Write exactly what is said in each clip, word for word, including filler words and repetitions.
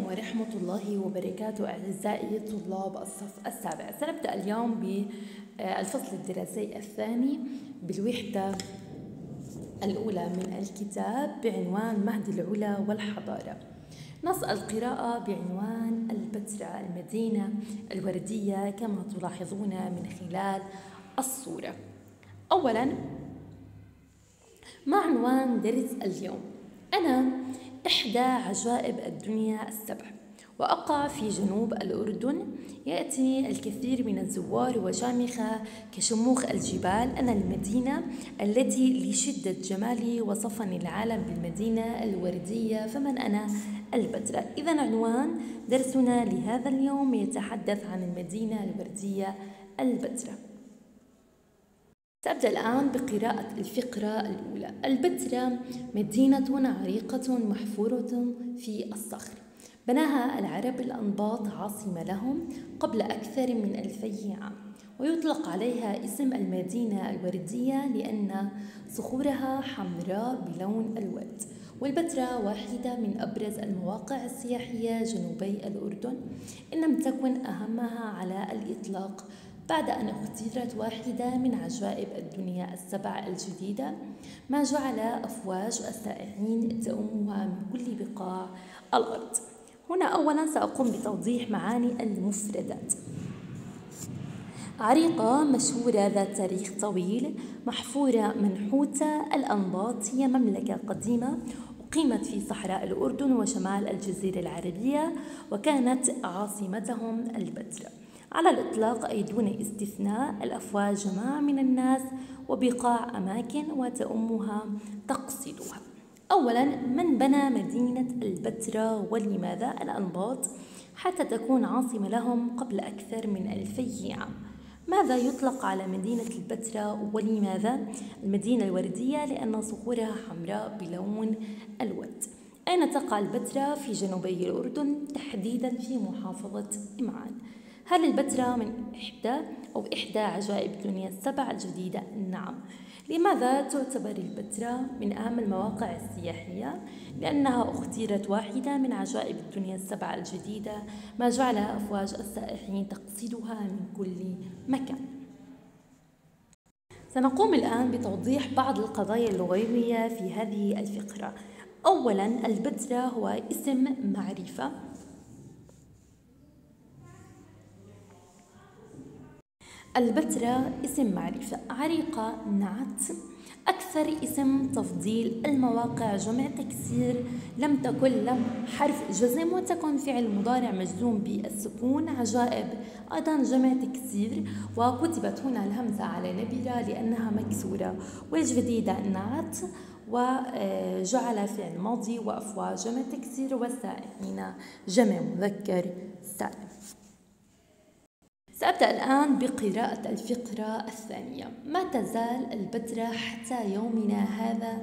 ورحمة الله وبركاته أعزائي طلاب الصف السابع. سنبدأ اليوم بالفصل الدراسي الثاني بالوحدة الأولى من الكتاب بعنوان مهد العلا والحضارة. نص القراءة بعنوان البتراء المدينة الوردية كما تلاحظون من خلال الصورة. أولا، ما عنوان درس اليوم؟ أنا إحدى عجائب الدنيا السبع، وأقع في جنوب الأردن. يأتي الكثير من الزوار وشامخة كشموخ الجبال. أنا المدينة التي لشدة جمالي وصفني العالم بالمدينة الوردية، فمن أنا؟ البتراء. إذن عنوان درسنا لهذا اليوم يتحدث عن المدينة الوردية البتراء. سأبدأ الآن بقراءة الفقرة الأولى. البتراء مدينة عريقة محفورة في الصخر، بناها العرب الأنباط عاصمة لهم قبل أكثر من ألفي عام، ويطلق عليها اسم المدينة الوردية لأن صخورها حمراء بلون الورد. والبتراء واحدة من أبرز المواقع السياحية جنوبي الأردن، إن لم تكن أهمها على الإطلاق، بعد أن اختيرت واحدة من عجائب الدنيا السبع الجديدة، ما جعل أفواج السائحين تؤمها من كل بقاع الأرض. هنا أولا سأقوم بتوضيح معاني المفردات. عريقة مشهورة ذات تاريخ طويل، محفورة منحوتة الأنباط، هي مملكة قديمة أقيمت في صحراء الأردن وشمال الجزيرة العربية، وكانت عاصمتهم البتراء. على الإطلاق أي دون استثناء، الأفواج جماعة من الناس وبقاع أماكن وتؤمها تقصدها. أولا، من بنى مدينة البتراء ولماذا الأنباط حتى تكون عاصمة لهم قبل أكثر من ألفي عام؟ ماذا يطلق على مدينة البتراء ولماذا المدينة الوردية؟ لأن صخورها حمراء بلون الورد. أين تقع البتراء؟ في جنوبي الأردن، تحديدا في محافظة إمعان. هل البتراء من إحدى أو إحدى عجائب الدنيا السبع الجديدة؟ نعم. لماذا تعتبر البتراء من أهم المواقع السياحية؟ لأنها اختيرت واحدة من عجائب الدنيا السبع الجديدة، ما جعل أفواج السائحين تقصدها من كل مكان. سنقوم الآن بتوضيح بعض القضايا اللغوية في هذه الفقرة. أولا، البتراء هو اسم معرفة. البتراء اسم معرفة. عريقة نعت. أكثر اسم تفضيل. المواقع جمع تكسير، لم تكن لم حرف جزم وتكن فعل مضارع مجزوم بالسكون. عجائب أيضا جمع تكسير، وكتبت هنا الهمزة على نبرة لأنها مكسورة. والجديدة نعت، وجعل فعل ماضي، وأفواج جمع تكسير، والسائحين جمع مذكر سالم. سأبدأ الآن بقراءة الفقرة الثانية. ما تزال البتراء حتى يومنا هذا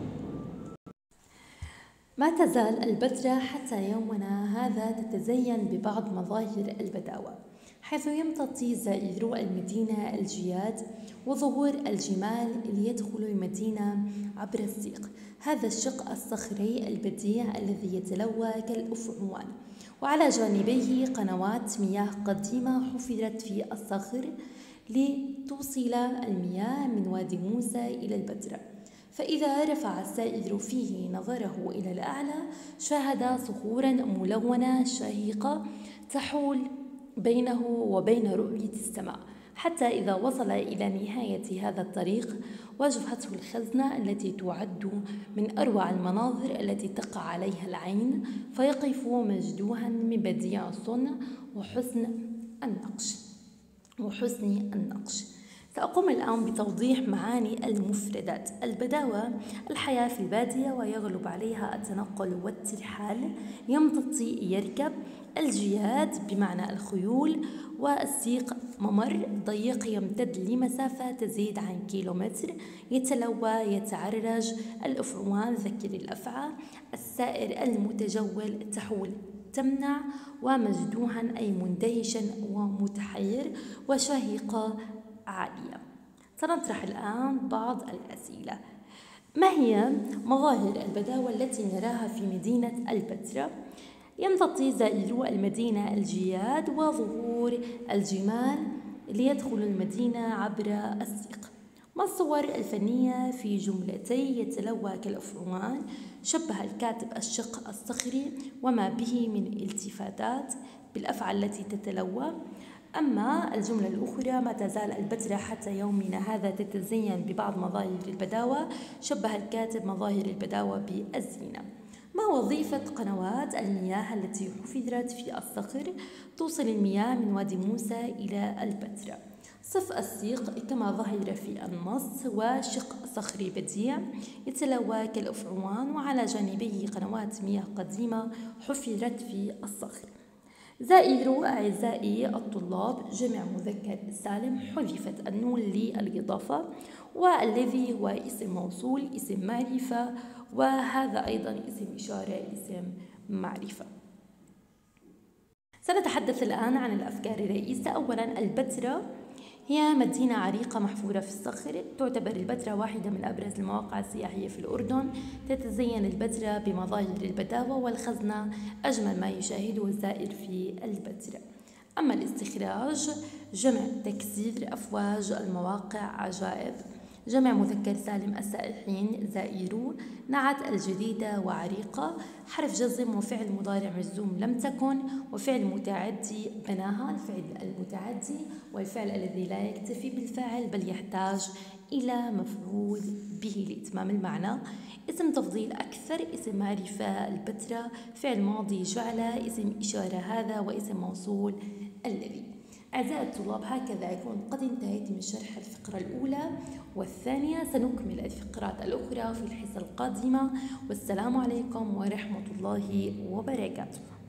ما تزال البتراء حتى يومنا هذا تتزين ببعض مظاهر البداوة، حيث يمتطي زائرو المدينة الجياد وظهور الجمال ليدخل المدينة عبر السيق، هذا الشق الصخري البديع الذي يتلوى كالأفعوان، وعلى جانبيه قنوات مياه قديمة حفرت في الصخر لتوصل المياه من وادي موسى إلى البتراء. فإذا رفع السائر فيه نظره إلى الأعلى شاهد صخورا ملونة شاهقة تحول بينه وبين رؤية السماء، حتى إذا وصل إلى نهاية هذا الطريق واجهته الخزنة التي تعد من أروع المناظر التي تقع عليها العين، فيقف مجدوها من بديع الصنع وحسن النقش وحسن النقش. سأقوم الآن بتوضيح معاني المفردات. البداوة الحياة في البادية ويغلب عليها التنقل والترحال، يمتطي يركب. الجياد بمعنى الخيول، والسيق ممر ضيق يمتد لمسافة تزيد عن كيلومتر، يتلوى يتعرج. الأفعوان ذكر الأفعى. السائر المتجول تحول تمنع، ومجدوها أي مندهشا ومتحير، وشاهقة عالية. سنطرح الآن بعض الأسئلة. ما هي مظاهر البداوة التي نراها في مدينة البتراء؟ يمتطي زائرو المدينة الجياد وظهور الجمال ليدخلوا المدينة عبر السيق. ما الصور الفنية في جملتي يتلوى كالأفعوان؟ شبه الكاتب الشق الصخري وما به من التفاتات بالأفعال التي تتلوى. أما الجملة الأخرى: ما تزال البتراء حتى يومنا هذا تتزين ببعض مظاهر البداوة، شبه الكاتب مظاهر البداوة بالزينة. ما وظيفة قنوات المياه التي حفرت في الصخر توصل المياه من وادي موسى إلى البتراء؟ صف السيق كما ظهر في النص، وشق صخري بديع يتلوى كالأفعوان وعلى جانبيه قنوات مياه قديمة حفرت في الصخر. زائروا أعزائي الطلاب جمع مذكر سالم، حذفت النون للإضافة، والذي هو اسم موصول اسم معرفة، وهذا أيضا اسم إشارة اسم معرفة. سنتحدث الآن عن الأفكار الرئيسة. أولا، البتراء هي مدينة عريقة محفورة في الصخر. تعتبر البتراء واحدة من أبرز المواقع السياحية في الأردن. تتزين البتراء بمظاهر البداوة والخزنة، أجمل ما يشاهده الزائر في البتراء. أما الاستخراج جمع تكسير أفواج المواقع عجائب. جمع مذكر سالم السائحين زائرو. نعت الجديدة وعريقة. حرف جزم وفعل مضارع مجزوم لم تكن، وفعل متعدي بناها. الفعل المتعدي والفعل الذي لا يكتفي بالفاعل بل يحتاج إلى مفعول به لإتمام المعنى. اسم تفضيل أكثر، اسم معرفة البتراء، فعل ماضي جعل، اسم إشارة هذا، واسم موصول الذي. أعزائي الطلاب، هكذا يكون قد انتهيت من شرح الفقرة الأولى والثانية. سنكمل الفقرات الأخرى في الحصة القادمة، والسلام عليكم ورحمة الله وبركاته.